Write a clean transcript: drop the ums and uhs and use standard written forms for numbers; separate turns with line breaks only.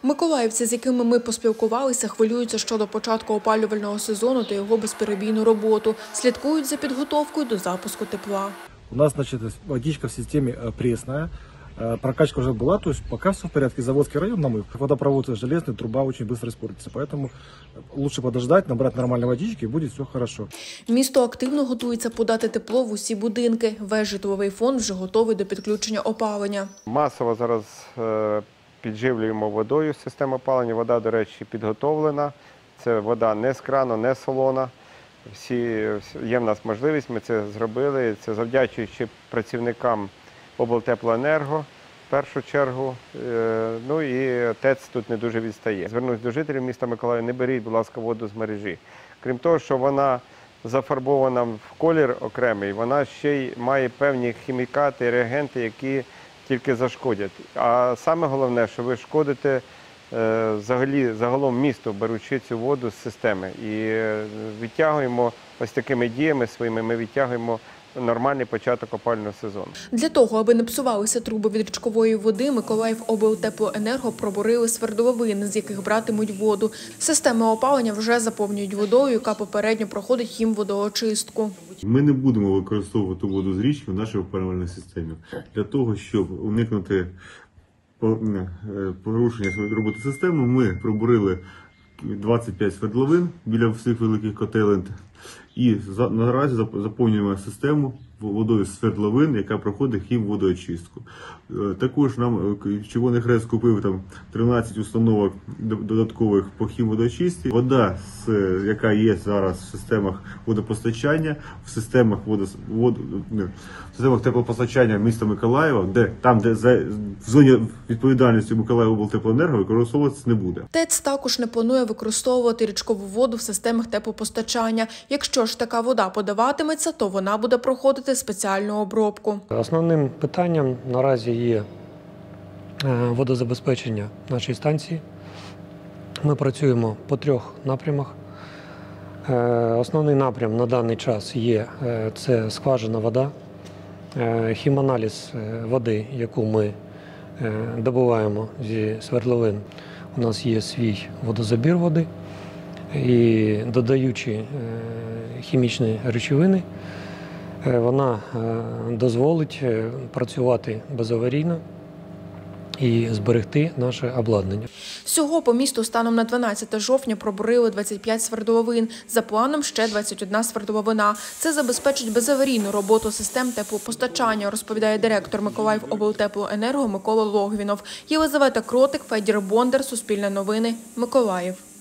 Миколаївці, з якими ми поспілкувалися, хвилюються щодо початку опалювального сезону та його безперебійну роботу. Слідкують за підготовкою до запуску тепла.
У нас, значит, водичка в системе пресная. Прокачка уже была, то есть пока все в порядке. Заводский район намыв. Водопровод железный, труба очень быстро испортится. Поэтому лучше подождать, набрать нормальной водички, и будет все хорошо.
Місто активно готується подати тепло в усі будинки. Весь житловий фонд вже готовий до підключення опалення.
Масово зараз підживлюємо водою систему опалення. Вода, до речі, підготовлена. Це вода не з крану, не солона. Є в нас можливість, ми це зробили. Це завдячуючи працівникам облтеплоенерго в першу чергу. Ну і ТЕЦ тут не дуже відстає. Звернусь до жителів міста Миколаєва, не беріть, будь ласка, воду з мережі. Крім того, що вона зафарбована в колір окремий, вона ще й має певні хімікати, реагенти, які тільки зашкодять. А саме головне, що ви шкодите загалом місту, беручи цю воду з системи. І відтягуємо ось такими діями своїми, ми відтягуємо нормальний початок опалювального сезону.
Для того, аби не псувалися труби від річкової води, Миколаївоблтеплоенерго пробурили свердловини, з яких братимуть воду. Системи опалення вже заповнюють водою, яка попередньо проходить хімводоочистку.
Ми не будемо використовувати воду з річки в нашій опалювальній системі. Для того, щоб уникнути порушення роботи системи, ми пробурили 25 свердловин біля всіх великих котелень і наразі заповнюємо систему водою з свердловин, яка проходить хімводоочистку. Також нам Червоний Хрест купив там 13 установок додаткових по хімводоочистці. Вода, яка є зараз в системах водопостачання, в системах теплопостачання міста Миколаєва, де в зоні відповідальності Миколаївоблтеплоенерго використовуватися не буде.
ТЕЦ також не планує використовувати річкову воду в системах теплопостачання. Якщо ж така вода подаватиметься, то вона буде проходити спеціальну обробку.
Основним питанням наразі є водозабезпечення нашої станції. Ми працюємо по 3 напрямах. Основний напрям на даний час є – це скважина вода, хіманаліз води, яку ми добуваємо зі свердловин. У нас є свій водозабір води і додаючи хімічні речовини, вона дозволить працювати безаварійно і зберегти наше обладнання.
Всього по місту станом на 12 жовтня пробурили 25 свердловин. За планом ще 21 свердловина. Це забезпечить безаварійну роботу систем теплопостачання, розповідає директор Миколаївоблтеплоенерго Микола Логвінов. Єлизавета Кротик, Федір Бондар, Суспільне новини, Миколаїв.